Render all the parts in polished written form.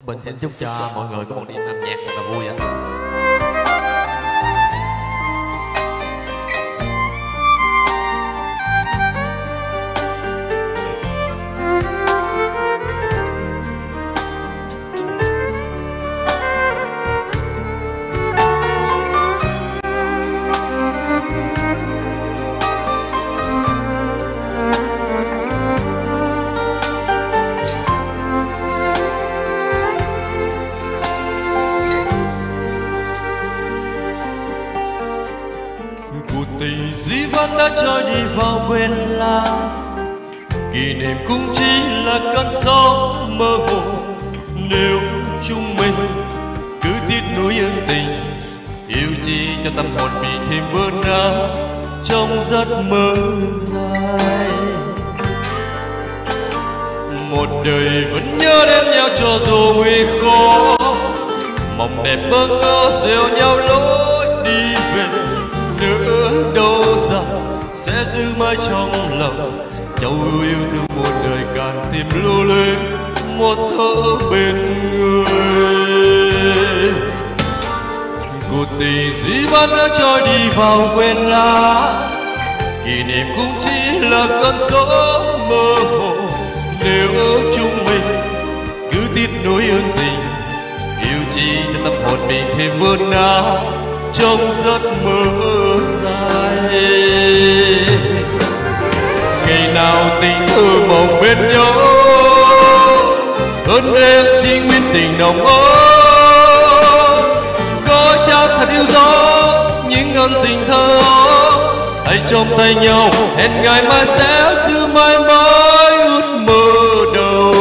Bình xin chúc cho mọi người có một đêm âm nhạc thật là vui ạ. Tình dĩ vãng đã trôi đi vào quên lãng, kỷ niệm cũng chỉ là cơn gió mơ hồ. Nếu chúng mình cứ tiếc nuối ân tình, yêu chi cho tâm hồn bị thêm vỡ nát trong giấc mơ dài. Một đời vẫn nhớ đến nhau cho dù nguy khó, mộng đẹp bơ ngơ gieo nhau lối đi về. Nữa đâu rằng sẽ giữ mãi trong lòng nhau yêu thương một đời càng thêm lưu luyến một thở bên người. Cuộc tình dĩ vãng đã trôi đi vào quên lãng, kỷ niệm cũng chỉ là cơn gió mơ hồ. Nếu chúng mình cứ tiếc nuối ân tình, yêu chi cho tâm hồn mình thêm vỡ nát trong giấc mơ dài. Ngày nào tình thơ mộng bên nhau, ơn em chỉ nguyên tình nồng ấm. Có chắc thật yêu dấu những ân tình thơ hãy trong tay nhau, hẹn ngày mai sẽ giữ mãi mãi ước mơ đầu.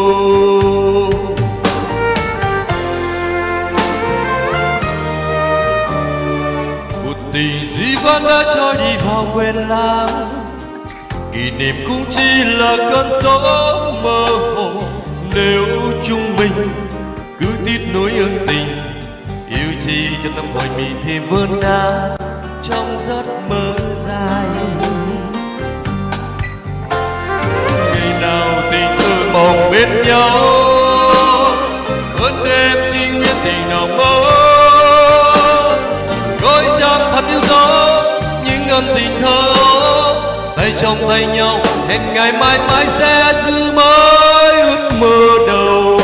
Tình dĩ vãng đã trôi đi vào quên lãng, kỷ niệm cũng chỉ là cơn gió mơ hồ. Nếu chúng mình cứ tiếc nuối ân tình, yêu chi cho tâm hồn mình thêm vỡ nát trong giấc mơ dài. Ngày nào tình thơ mộng bên nhau, ơn em chỉ nguyên tình nồng ấm. Gói chạm thật yêu dấu những ân tình thơ tay trong tay nhau, hẹn ngày mai mãi sẽ giữ mãi ước mơ đầu.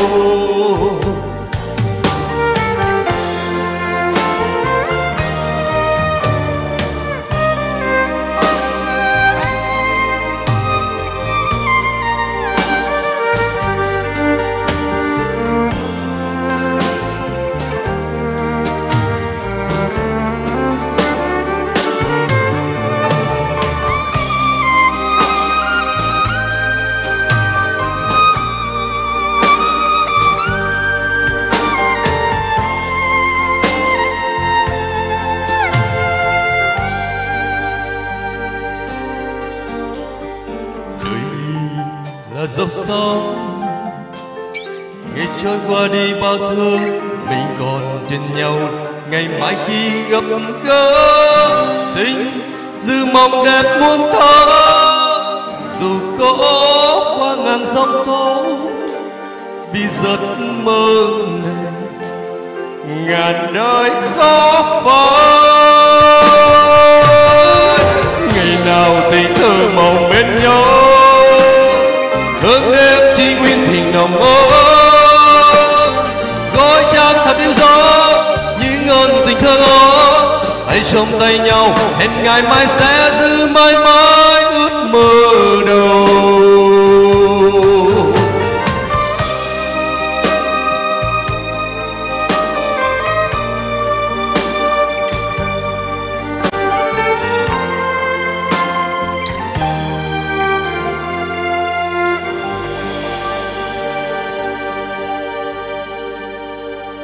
Là dòng sông ngày trôi qua đi bao thương, mình còn trên nhau ngày mai khi gặp gỡ. Xin giữ mong đẹp muôn thơ, dù có qua ngàn sóng tố, vì giấc mơ này ngàn đời khó phai. Ngày nào tình thơ mộng bên nhau, thương em chỉ nguyên tình nồng ấm. Gói trang thật yêu dấu những ơn tình thơ ấu hãy trong tay nhau, hẹn ngày mai sẽ giữ mãi mãi ước mơ đầu.